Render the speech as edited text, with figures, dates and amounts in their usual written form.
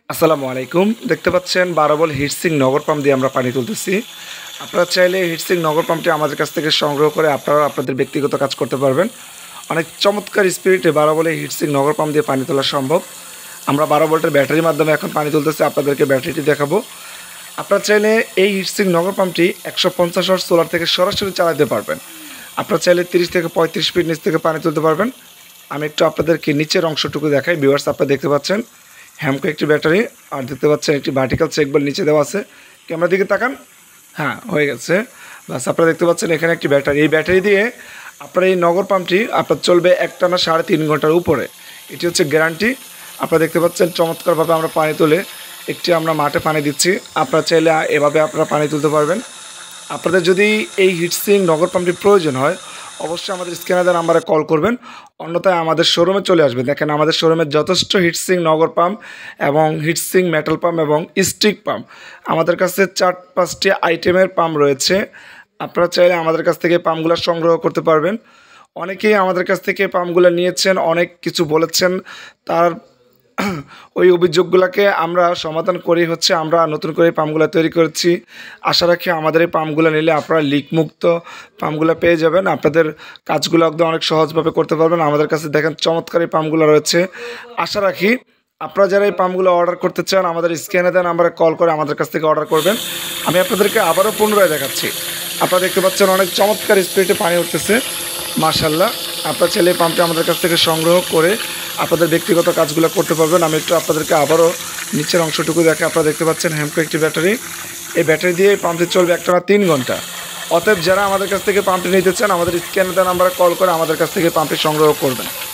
আসসালামু আলাইকুম। দেখতে পাচ্ছেন 12 বল হিটসিং নগর পাম্প দিয়ে আমরা পানি তুলতেছি। আপনারা চাইলে হিটসিং নগর পাম্পটি আমাদের কাছ থেকে সংগ্রহ করে আপনারা আপনাদের ব্যক্তিগত কাজ করতে পারবেন। অনেক চমৎকার স্পিরিটে 12 বলে হিটসিং নগর পাম্প দিয়ে পানি তোলা সম্ভব। আমরা 12 ভোল্টের ব্যাটারির মাধ্যমে এখন পানি তুলতেছি, আপনাদেরকে ব্যাটারিটি দেখাবো। আপনারা চাইলে এই হিটসিং নগর পাম্পটি 150 ওয়াট সোলার থেকে সরাসরি চালাতে পারবেন। আপনারা চাইলে 30 থেকে 35 ফিট নিচ থেকে পানি তুলতে পারবেন। আমি একটু আপনাদেরকে নিচের অংশটুকু দেখাই। ভিউয়ার্স, আপনারা দেখতে পাচ্ছেন হ্যামকো একটি ব্যাটারি, আর দেখতে পাচ্ছেন একটি ভার্টিক্যাল চেক বল নিচে দেওয়া আছে। ক্যামেরার দিকে তাকান। হ্যাঁ, হয়ে গেছে। বাস, আপনারা দেখতে পাচ্ছেন এখানে একটি ব্যাটারি। এই ব্যাটারি দিয়ে আপনার এই নগর পাম্পটি আপনার চলবে একটানা 3.5 ঘন্টার উপরে। এটি হচ্ছে গ্যারান্টি। আপনারা দেখতে পাচ্ছেন চমৎকারভাবে আমরা পানি তুলে আমরা মাঠে পানি দিচ্ছি। আপনারা চাইলে এভাবে আপনারা পানি তুলতে পারবেন। আপনাদের যদি এই হিটসিং নগর পাম্পটি প্রয়োজন হয়, অবশ্যই আমাদের স্ক্যানার নাম্বারে কল করবেন, অন্যথায় আমাদের শোরুমে চলে আসবেন। দেখেন, আমাদের শোরুমে যথেষ্ট হিটসিং নগর পাম্প এবং হিটসিং মেটাল পাম্প এবং স্টিক পাম্প, আমাদের কাছে 4-5টি আইটেমের পাম্প রয়েছে। আপনারা চাইলে আমাদের কাছ থেকে পাম্পগুলো সংগ্রহ করতে পারবেন। অনেকেই আমাদের কাছ থেকে পাম্পগুলো নিয়েছেন, অনেক কিছু বলেছেন। তার ওই অভিযোগগুলোকে আমরা সমাধান করি আমরা নতুন করে পাম্পগুলো তৈরি করেছি। আশা রাখি আমাদের এই পাম্পগুলো নিলে আপনারা লিকমুক্ত পাম্পগুলো পেয়ে যাবেন। আপনাদের কাজগুলো একদম অনেক সহজভাবে করতে পারবেন। আমাদের কাছে দেখেন চমৎকার এই পাম্পগুলো রয়েছে। আশা রাখি আপনারা যারা এই পাম্পগুলো অর্ডার করতে চান, আমাদের স্ক্যানে দেওয়া নাম্বারে কল করে আমাদের কাছ থেকে অর্ডার করবেন। আমি আপনাদেরকে আবারও পুনরায় দেখাচ্ছি। আপনারা দেখতে পাচ্ছেন অনেক চমৎকার স্পিডে পানি উঠতেছে, মাশাআল্লাহ। আপনারা চাইলে এই পাম্পটি আমাদের কাছ থেকে সংগ্রহ করে আপনাদের ব্যক্তিগত কাজগুলো করতে পারবেন। আমি একটু আপনাদেরকে আবারও নিচের অংশটুকু দেখে আপনারা দেখতে পাচ্ছেন হ্যামকো একটি ব্যাটারি। এই ব্যাটারি দিয়ে এই পাম্পটি চলবে একটানা 3 ঘন্টা। অতএব যারা আমাদের কাছ থেকে পাম্পটি নিতে চান, আমাদের স্ক্যানে দেওয়া নাম্বারে কল করে আমাদের কাছ থেকে পাম্পটি সংগ্রহ করবেন।